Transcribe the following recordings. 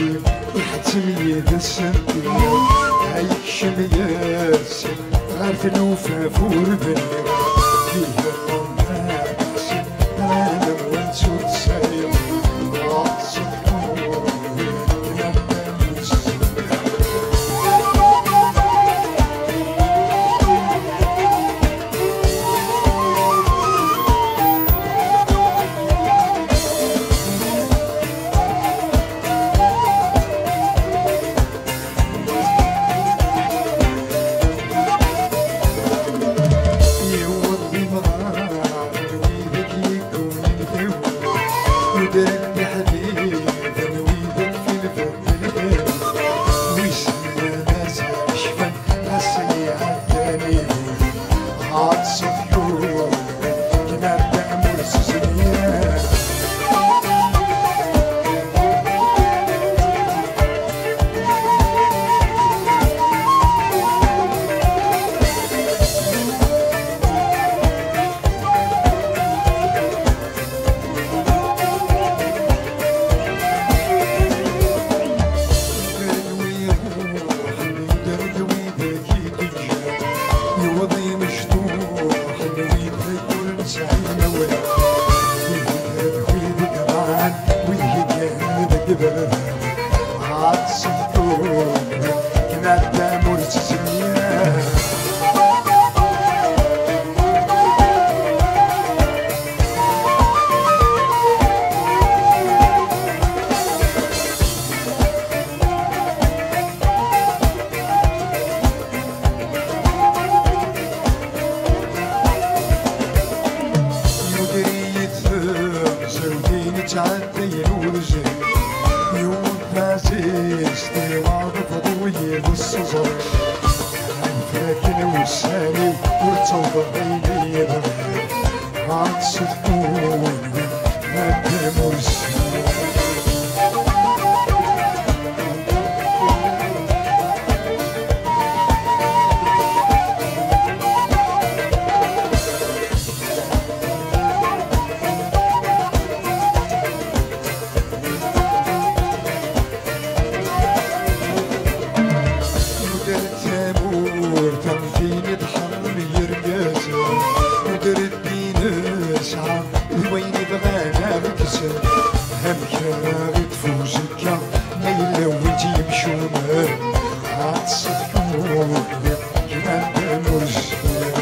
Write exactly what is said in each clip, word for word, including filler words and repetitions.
زين يحتم يدسن هايك شمياس غارت الوفاف وربن فيه الطماع بحسن انا وانتو تسايم ودك حبيبي نويدك في البلد ويسمى ناس شفن ناسي عداني عاد صفيون كنا بأمور سزنيان وضي مشطوح نويد كل سعينا ولا ويد قران ويد قبل عاد صفور كنا دامور تسميان تعدي ورجي يوم فازيش طيوان فضوية بالصزر فاكن وساني وارتوض عيني عاد صدقون ما بمرسي تمثيل تحرم يرقاسه ودرت بينا ساعة وين بغانا بكسر هم كراغي تفوزك ميلا وانتي يمشونا عاد صدقون كمان بمرسل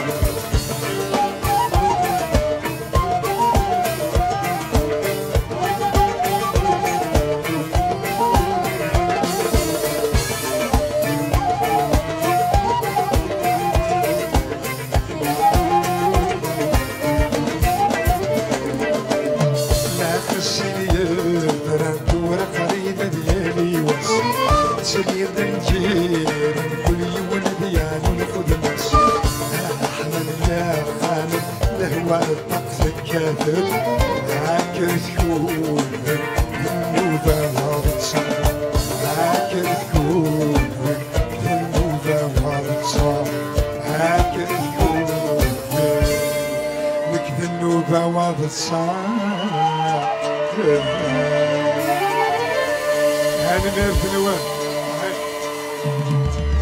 سرير دنجير كل يوم ديان القدمس احمد يا خالد لهوى الطقس الكافر هاكر تكون النوبة وابتصار هاكر تكون النوبة وابتصار هاكر تكون لك النوبة وابتصار هذا نيرف الوان